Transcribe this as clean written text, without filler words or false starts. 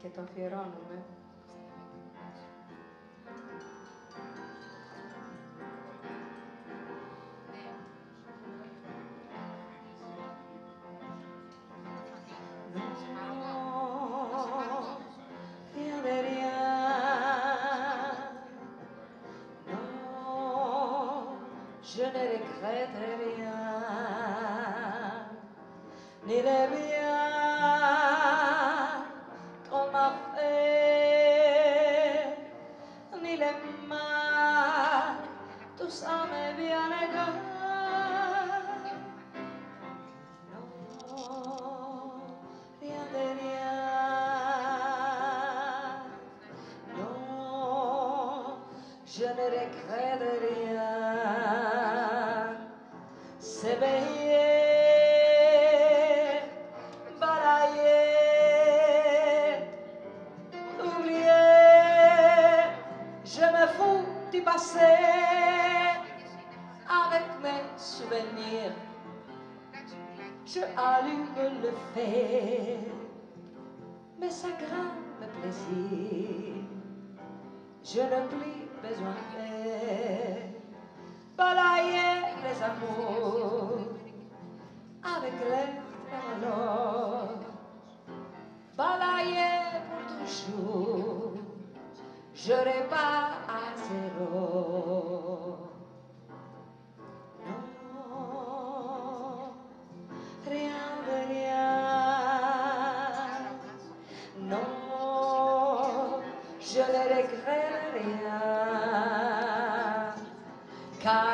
και το αφιερώνουμε. Je ne regrette rien, ni les biens qu'on m'a fait, ni les mal, tout ça m'est bien égal. Non, rien de rien, non, je ne regrette rien. S'éveiller, balayer, oublier, je me fous du passé avec mes souvenirs. Je allume le feu, mes chagrins, mes plaisirs. Je n'ai plus besoin de balayer les amours avec les trésors, balayer pour toujours, je repars à zéro. Non, rien de rien, non, je ne regrette rien, car